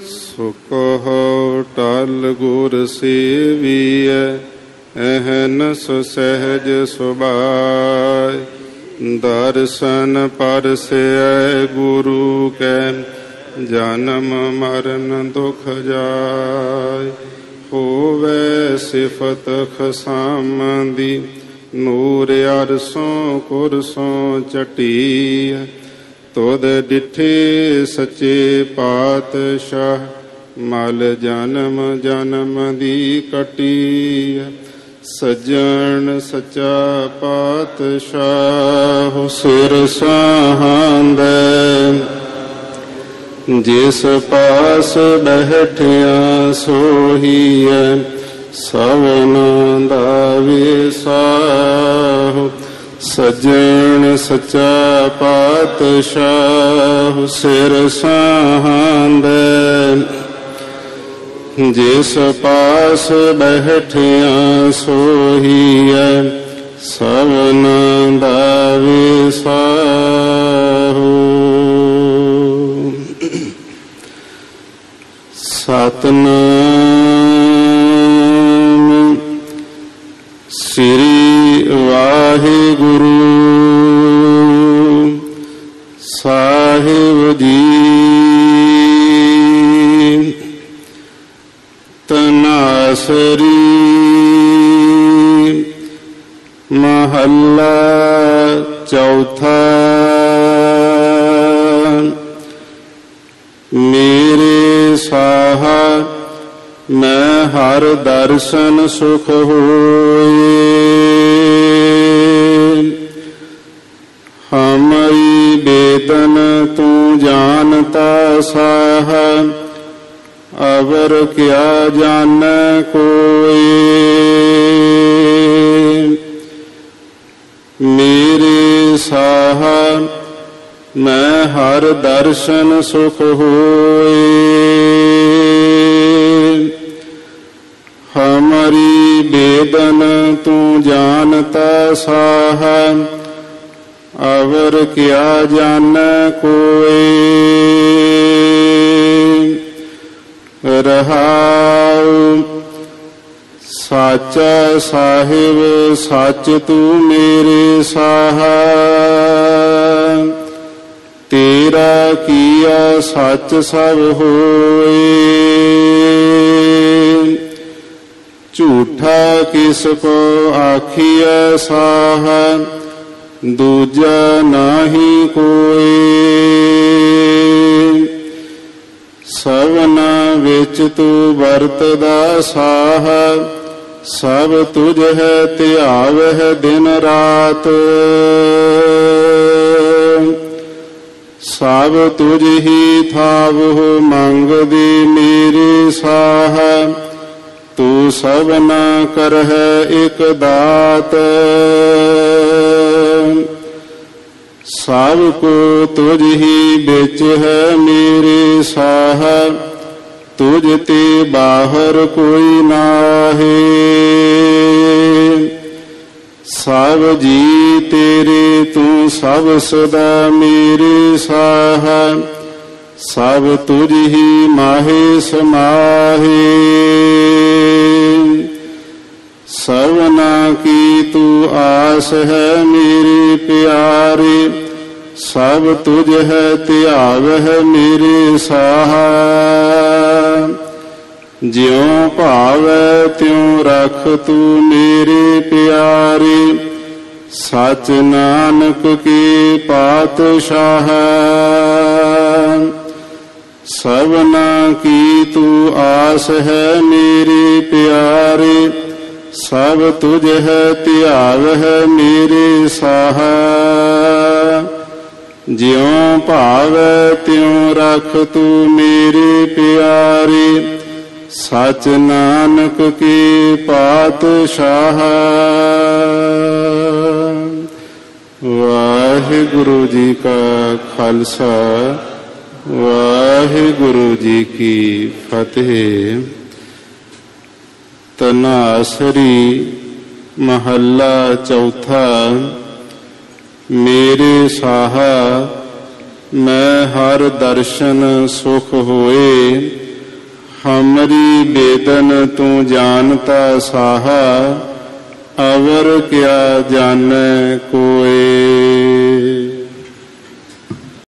ਸੁਕਹੁ ਟਲ ਗੁਰ ਸੇਵੀਐ, ਅਹਨਸ ਸਹਿਜ ਸੁਭਾਇ। ਦਰਸ਼ਨ ਪਰਸੈ ਗੁਰੂ ਕੈ, ਜਨਮ ਮਰਨ ਦੁਖ ਜਾਇ। ਹੋਵੈ ਸਿਫਤ ਖਸਮ ਦੀ, ਨੂਰ ਅਰਸੋਂ ਕੁਰਸੋਂ ਚਟੀਐ। ਤੁਧ ਡਿਠੇ ਸੱਚੇ ਪਾਤਸ਼ਾਹ, ਮਲ ਜਨਮ ਜਨਮ ਦੀ ਕਟੀਐ। ਸੱਜਣ ਸੱਚਾ ਪਾਤਸ਼ਾਹ, ਸਿਰ ਸਾਹਾਂਦੈ। ਜਿਸ ਪਾਸ ਬੈਠਿਆ ਸੋਹੀਐ, ਸਭਨਾ ਦਾ ਵਿਸਾਹੁ। ਸੱਜਣ ਸੱਚਾ ਪਾਤਸ਼ਾਹ, ਸਿਰ ਸਾਹਾਂਦੈ। ਜਿਸ ਪਾਸ ਬੈਠਿਆ ਸੋਹੀਐ, ਸਭਨਾ ਦਾ ਵਿਸਾਹੁ। ਸਤਿਨਾਮ ਸ੍ਰੀ ਵਾਹਿਗੁਰੂ ਸਾਹਿਬ ਜੀ। ਤਨਾਸਰੀ ਮਹੱਲਾ ਚੌਥਾ। ਮੇਰੇ ਸਾਹਾ ਮੈਂ ਹਰ ਦਰਸ਼ਨ ਸੁਖ ਹੋਏ। ਹਮਰੀ ਬੇਦਨ ਤੂੰ ਜਾਣਤਾ ਸਾਹ, ਅਵਰ ਕਿਆ ਜਾਣੈ ਕੋਇ। ਮੇਰੇ ਸਾਹਾ ਮੈਂ ਹਰ ਦਰਸ਼ਨ ਸੁਖ ਹੋਏ। ਹਮਰੀ ਬੇਦਨ ਤੂੰ ਜਾਣਤਾ ਸਾਹ, ਅਵਰ ਕਿਆ ਜਾਣੈ ਕੋਇ। ਰਹਾਉ ਸਾਚਾ ਸਾਹਿਬ ਸੱਚ ਤੂੰ ਮੇਰੇ ਸਾਹਾ। ਤੇਰਾ ਕੀਆ ਸੱਚ ਸਭ ਹੋਏ। ਝੂਠਾ ਕਿਸ ਕੋ ਆਖੀਐ ਸਾਹਾ, ਦੂਜਾ ਨਾਹੀ ਕੋਇ। ਸਭਨਾ ਵਿੱਚ ਤੂੰ ਵਰਤਦਾ ਸਾਹ, ਸਭ ਤੁਝ ਹੈ ਧਿਆਵਹਿ ਦਿਨ ਰਾਤ। ਸਭ ਤੁਝ ਹੀ ਥਾਵਹੁ ਮੰਗਦੀ ਮੇਰੇ ਸਾਹ। ਤੂੰ ਸਭਨਾ ਕਰਹਿ ਇਕ ਦਾਤ। ਸਭ ਕੋ ਤੁਝ ਹੀ ਵਿੱਚ ਹੈ ਮੇਰੇ ਸਾਹ। ਤੁਝ ਤੇ ਬਾਹਰ ਕੋਈ ਨਾਹੀ। ਸਭ ਜੀ ਤੇਰੇ ਤੂੰ ਸਭ ਸਦਾ ਮੇਰੇ ਸਾਹ। ਸਭ ਤੁਝ ਹੀ ਮਾਹੇ ਸਮਾਹੇ। ਸਭਨਾ ਕੀ ਤੂੰ ਆਸ ਹੈ ਮੇਰੇ ਪਿਆਰੇ। ਸਭ ਤੁਝ ਹੈ ਧਿਆਵਹਿ ਮੇਰੇ ਸਾਹਾ। ਜਿਉ ਭਾਵੈ ਤਿਉ ਰਖ ਤੂੰ ਮੇਰੇ ਪਿਆਰੇ। ਸਚ ਨਾਨਕ ਕੀ ਪਾਤਸ਼ਾਹ। ਸਭਨਾ ਕੀ ਤੂੰ ਆਸ ਹੈ ਮੇਰੇ ਪਿਆਰੇ। ਸਭ ਤੁਝ ਹੈ ਧਿਆਵਹਿ ਮੇਰੇ ਸਾਹਾ। ਜਿਉ ਭਾਵੈ ਤਿਉ ਰਖ ਤੂੰ ਮੇਰੇ ਪਿਆਰੇ। ਸਚ ਨਾਨਕ ਕੀ ਪਾਤਸ਼ਾਹ। ਵਾਹਿਗੁਰੂ ਜੀ ਕਾ ਖਾਲਸਾ, ਵਾਹਿਗੁਰੂ ਜੀ ਕੀ ਫਤਿਹ। ਤਨਾਸਰੀ ਮਹੱਲਾ ਚੌਥਾ। ਮੇਰੇ ਸਾਹਾ ਮੈਂ ਹਰ ਦਰਸ਼ਨ ਸੁਖ ਹੋਏ। हमरी बेदन तू जानता साहा, अवर क्या जाने कोई